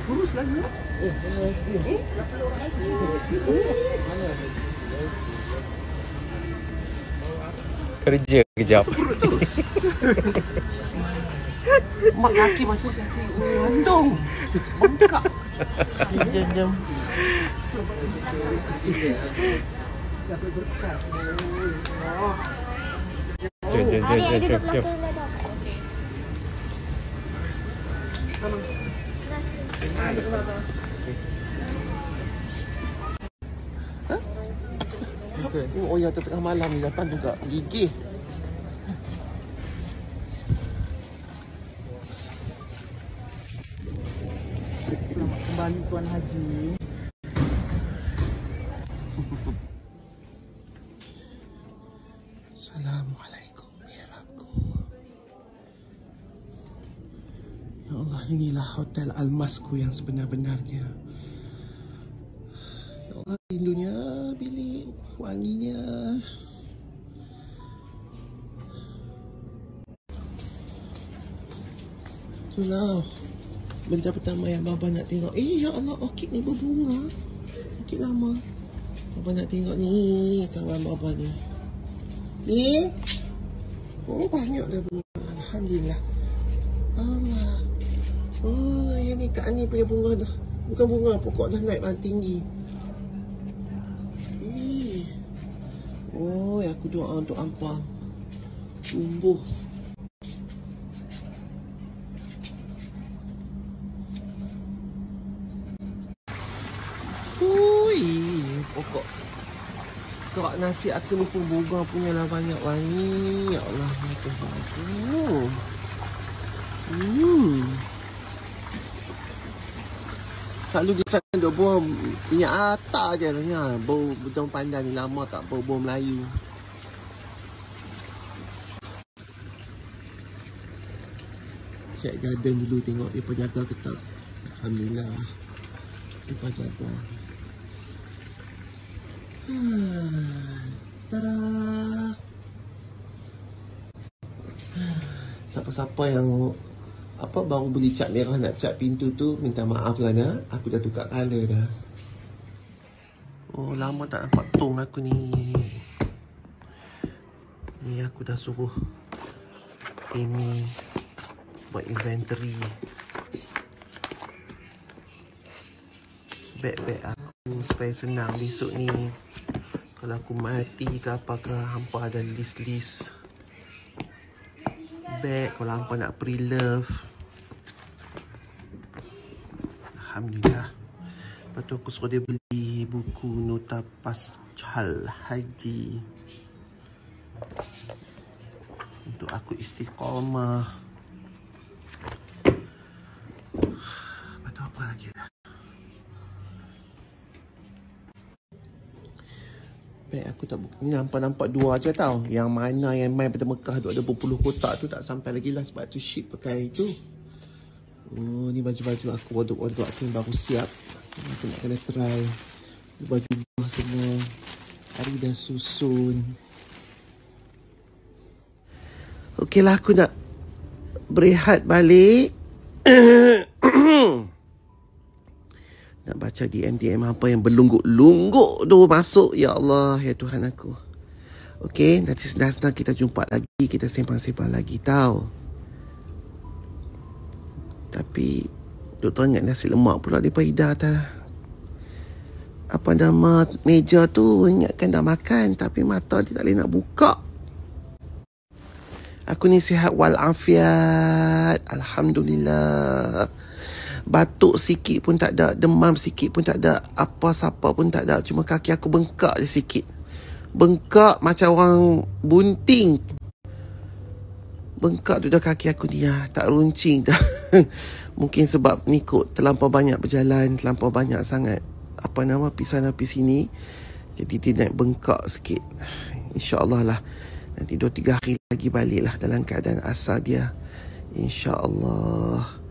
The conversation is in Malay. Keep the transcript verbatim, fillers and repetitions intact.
Kurus lagi. Eh, eh, Kerja kejap. Mak kaki macam kaki landung. Bengkak. Jom, jom. Jom, jom, jom, jom, jom, jom. Oh ya, tengah malam ni datang juga gigih. Selamat kembali Tuan Haji. Assalamualaikum miraku. Ya Allah, inilah hotel Almasku yang sebenar-benarnya. Ya Allah, rindunya bilik wanginya. Itulah benda pertama yang Baba nak tengok. Eh, ya Allah, orkid ni berbunga. Orkid lama. Baba nak tengok ni, kawan Baba ni. Ni. Oh, banyak dah bunga. Alhamdulillah. Allah. Oh, yang ni Kak Ani punya bunga dah. Bukan bunga, pokok dah naik paling tinggi. Eh. Oh, aku doa untuk Ampang tumbuh. Ui, pokok kak nasi aku ni pun bunga punya lah banyak wangi. Ya Allah, ya Tuhan aku. Hmm. Selalu dia cakap duk bau minyak atar je lah ni. Bau betul pandan ni lama tak bau bau Melayu. Cek garden dulu tengok dia jaga ke tak. Alhamdulillah. Dia jaga. Tada. Siapa-siapa yang apa baru beli cat merah nak cat pintu tu, minta maaf lah nak. Aku dah tukar colour dah. Oh, lama tak nampak tong aku ni. Ni aku dah suruh Amy buat inventory beg-beg aku supaya senang besok ni. Kalau aku mati ke apa ke, hampa ada list-list beg. Kalau hampa nak pre-love, alhamdulillah. Lepas tu aku suruh dia beli buku nota pascal haji untuk aku istiqamah. Lepas tu apa lagi dah? Beg aku tak buka. Ni nampak-nampak dua je tau. Yang mana yang main pada Mekah tu ada berpuluh kotak tu tak sampai lagi lah. Sebab tu ship pakai tu. Oh, ni baju-baju aku, wardrobe-wardrobe aku yang baru siap. Aku nak kena try. Baju buah semua. Hari dah susun. Okey lah, aku nak berehat balik. Nak baca D M D M apa yang berlungguk-lungguk tu masuk. Ya Allah, ya Tuhan aku. Okey, nanti sedang-sedang kita jumpa lagi. Kita sembang-sembang lagi tau. Tapi duk teringat nasi lemak pula di Ida tak. Apa nama meja tu, ingatkan dah makan tapi mata dia tak boleh nak buka. Aku ni sihat walafiat. Alhamdulillah. Batuk sikit pun tak ada, demam sikit pun tak ada, apa siapa pun tak ada. Cuma kaki aku bengkak je sikit. Bengkak macam orang bunting. Bengkak tu dah kaki aku ni lah. Tak runcing dah. Mungkin sebab ni kot terlampau banyak berjalan, terlampau banyak sangat apa nama pisah-pisah sini. Jadi dia naik bengkak sikit. InsyaAllah lah. Nanti dua tiga hari lagi balik lah dalam keadaan asal dia. InsyaAllah.